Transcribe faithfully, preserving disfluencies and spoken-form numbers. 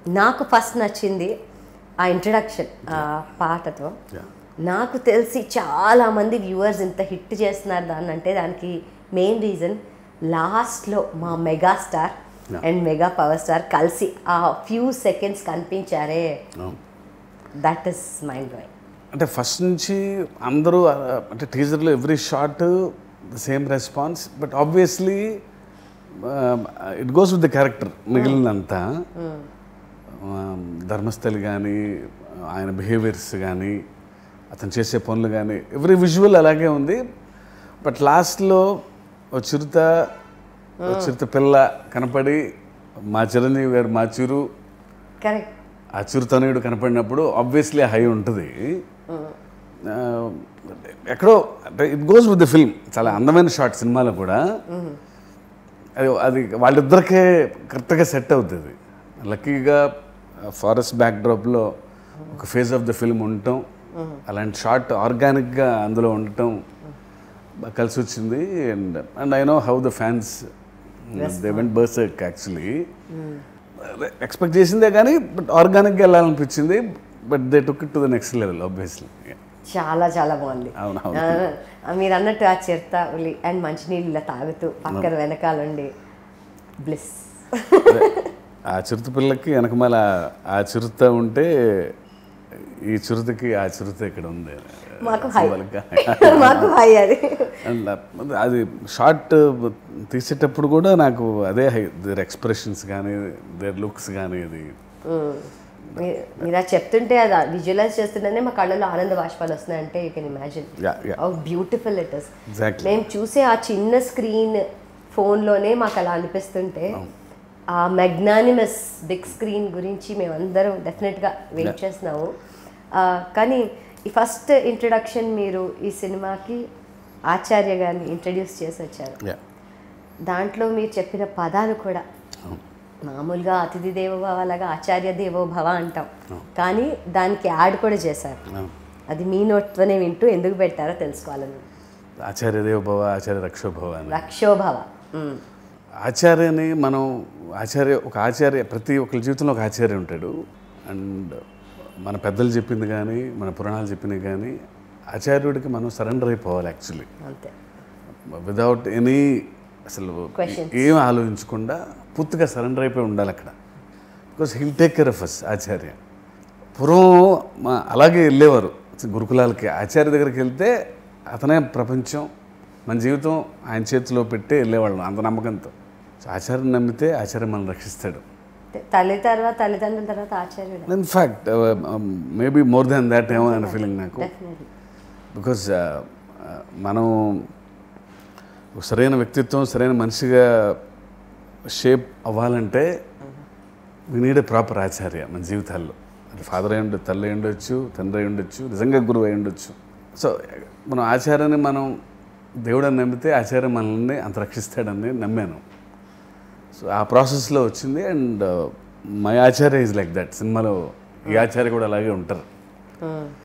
నాకు ఫస్ట్ నచ్చింది ఆ ఇంట్రడక్షన్ ఆ పాటతో. నాకు తెలిసి చాలామంది వ్యూవర్స్ ఇంత హిట్ చేస్తున్నారు దాన్ని అంటే దానికి మెయిన్ రీజన్ లాస్ట్లో మా megastar and mega power star కలిసి ఆ ఫ్యూ సెకండ్స్ కనిపించారే, దట్ ఈస్ మైండ్ బ్లోయింగ్. అంటే ఫస్ట్ నుంచి అందరూ అంటే టీజర్లో every shot the same response, but obviously it goes with the character. మిగిలినంతా ధర్మస్థలి కానీ ఆయన బిహేవియర్స్ కానీ అతను చేసే పనులు కానీ ఎవ్రీ విజువల్ అలాగే ఉంది. బట్ లాస్ట్లో ఓ చిరుత ఓ చిరుత పిల్ల కనపడి మా చిరంజీవి గారు మా చిరు కరెక్ట్ ఆ చిరుతనయుడు కనపడినప్పుడు ఆబ్వియస్లీ హై ఉంటుంది. ఎక్కడో అంటే it goes with the film. చాలా అందమైన షాట్ సినిమాలో కూడా. అది అది వాళ్ళిద్దరికే కరెక్ట్గా సెట్ అవుతుంది. లక్కీగా ఫారెస్ట్ బ్యాక్డ్రాప్లో ఒక ఫేజ్ ఆఫ్ ద ఫిల్మ్ ఉండటం, అలాంటి షార్ట్ ఆర్గానిక్గా అందులో ఉండటం కలిసి వచ్చింది. And and I know how the fans they went berserk actually. Expect చేసిందే కానీ బట్ ఆర్గానిక్గా వెళ్ళాలనిపించింది. But they took it to the next level obviously. చాలా చాలా బాగుంది. అవును, మీరు అన్నట్టు ఆ చిరుత అండ్ మంచినీళ్ళు ఇలా తాగుతూ పక్కన వెనకాలండి బ్లిస్. ఆ చిరుత పిల్లకి వెనకమాల ఆ చిరుత ఉంటే ఈ చిరుతకి ఆ చిరుత ఇక్కడ ఉంది. మాకు మాకు హై అది. అది షార్ట్ తీసేటప్పుడు కూడా నాకు అదే హై. దేర్ ఎక్స్ప్రెషన్స్ కానీ దేర్ లుక్స్ కానీ అది మీరు చెప్తుంటే అది విజువలైజ్ చేస్తుంటేనే మా కళ్ళలో ఆనంద బాష్పాలు వస్తున్నాయంటే you can imagine how beautiful it is. మేము చూసే ఆ చిన్న స్క్రీన్ ఫోన్లోనే మాకు అలా అనిపిస్తుంటే ఆ మెగ్నానిమస్ బిగ్ స్క్రీన్ గురించి మేమందరం డెఫినెట్గా వెయిట్ చేస్తున్నాము. కానీ ఈ ఫస్ట్ ఇంట్రడక్షన్ మీరు ఈ సినిమాకి ఆచార్య గారిని ఇంట్రడ్యూస్ చేసి వచ్చారు. దాంట్లో మీరు చెప్పిన పదాలు కూడా మామూలుగా అతిథి దేవోభవ లాగా ఆచార్య దేవోభవ అంటాం, కానీ దానికి యాడ్ కూడా చేశారు. అది మీ నోట్తోనే వింటూ ఎందుకు పెట్టారో తెలుసుకోవాలని. ఆచార్య దేవోభవ, ఆచార్య రక్షోభవ. రక్షోభవ. ఆచార్యని మనం ఆచార్య ఒక ఆచార్య ప్రతి ఒక్కరి జీవితంలో ఒక ఆచార్య ఉంటాడు. అండ్ మన పెద్దలు చెప్పింది కానీ మన పురాణాలు చెప్పింది కానీ ఆచార్యుడికి మనం సరెండర్ అయిపోవాలి యాక్చువల్లీ. అంతే, విదౌట్ ఎనీ అసలు ఏం ఆలోచించకుండా పూర్తిగా సరెండర్ అయిపోయి ఉండాలి అక్కడ. Because he'll take care of us Acharya. పూర్వం మా అలాగే వెళ్ళేవారు గురుకులాలకి. ఆచార్య దగ్గరికి వెళ్తే అతనే ప్రపంచం, మన జీవితం ఆయన చేతిలో పెట్టి వెళ్ళేవాళ్ళం అంత నమ్మకంతో. ఆచార్యం నమ్మితే ఆచార్యం మనం రక్షిస్తాడు. తల్లి తర్వాత తల్లిదండ్రుల తర్వాత ఆచార్యుడు. In fact maybe more than that ఏమో అనే ఫీలింగ్ నాకు. బికాజ్ మనం సరైన వ్యక్తిత్వం సరైన మనిషిగా షేప్ అవ్వాలంటే we need a proper Acharya మన జీవితాల్లో. అది ఫాదర్ అయి ఉండొచ్చు, తల్లి అయి ఉండొచ్చు, తండ్రి అయి ఉండొచ్చు, నిజంగా గురువు అయి ఉండొచ్చు. సో మనం ఆచార్యాన్ని మనం దేవుడని నమ్మితే ఆచార్య మనల్ని అంత రక్షిస్తాడని నమ్మాను. సో ఆ ప్రాసెస్లో వచ్చింది. And my Acharya is like that. సినిమాలో ఈ ఆచార్య కూడా అలాగే ఉంటారు.